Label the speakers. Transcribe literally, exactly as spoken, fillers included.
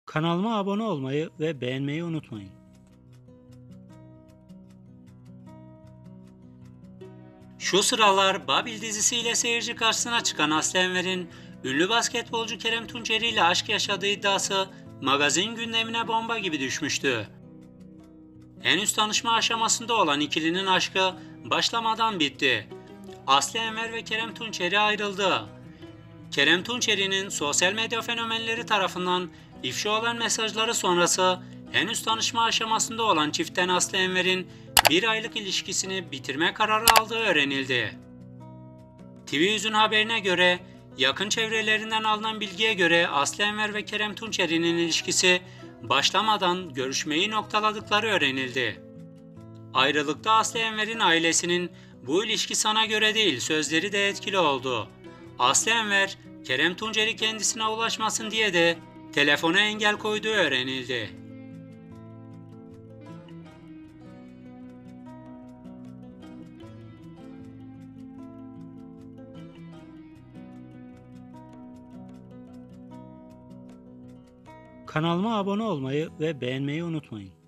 Speaker 1: Kanalıma abone olmayı ve beğenmeyi unutmayın. Şu sıralar Babil dizisiyle seyirci karşısına çıkan Aslı Enver'in ünlü basketbolcu Kerem Tunçeri ile aşk yaşadığı iddiası magazin gündemine bomba gibi düşmüştü. Henüz tanışma aşamasında olan ikilinin aşkı başlamadan bitti. Aslı Enver ve Kerem Tunçeri ayrıldı. Kerem Tunçeri'nin sosyal medya fenomenleri tarafından ifşa olan mesajları sonrası henüz tanışma aşamasında olan çiftten Aslı Enver'in bir aylık ilişkisini bitirme kararı aldığı öğrenildi. T V yüzün haberine göre, yakın çevrelerinden alınan bilgiye göre Aslı Enver ve Kerem Tunçeri'nin ilişkisi başlamadan görüşmeyi noktaladıkları öğrenildi. Ayrılıkta Aslı Enver'in ailesinin "bu ilişki sana göre değil" sözleri de etkili oldu. Aslı Enver, Kerem Tunçeri kendisine ulaşmasın diye de telefona engel koyduğu öğrenildi. Kanalıma abone olmayı ve beğenmeyi unutmayın.